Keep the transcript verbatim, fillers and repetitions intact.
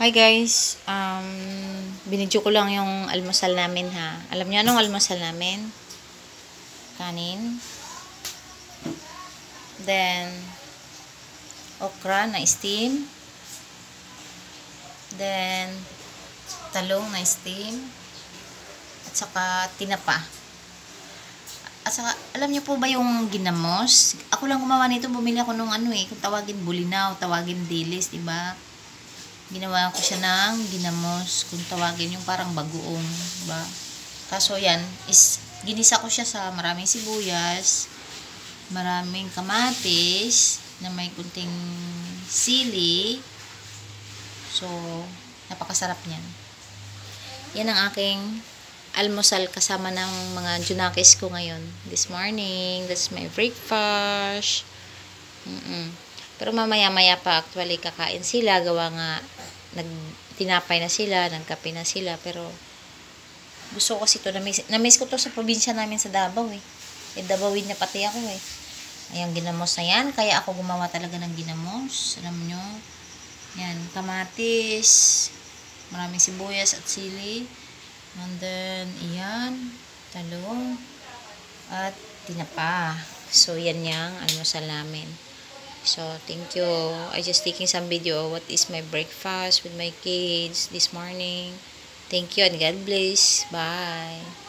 Hi guys, um, binidyo ko lang yung almusal namin ha. Alam niyo anong almusal namin? Kanin. Then, okra na steam. Then, talong na steam. At saka tinapa. At saka, alam niyo po ba yung ginamos? Ako lang gumawa nito, bumili ako nung ano eh, kung tawagin bulinaw, tawagin dilis, diba? Ginawa ko siya ng ginamos, kung tawagin yung parang bagoong, diba? Kaso yan, is, ginisa ko siya sa maraming sibuyas, maraming kamatis, na may kunting sili. So, napakasarap niyan. Yan ang aking almusal kasama ng mga junakis ko ngayon. This morning, that's my breakfast. Mm-mm. Pero mamaya-maya pa actually kakain sila, gawa nga nagtinapay na sila, nagkape na sila, pero gusto ko kasi ito, na-miss, na-miss ko to sa probinsya namin sa Davao eh. E Davawin na pati ako eh. Ayan, ginamos na yan, kaya ako gumawa talaga ng ginamos. Alam nyo, yan, kamatis, maraming sibuyas at sili, and then, iyan, talong, at tinapa. So, yan yung almusal namin. So, thank you. I just taking some video what is my breakfast with my kids this morning. Thank you and God bless. Bye.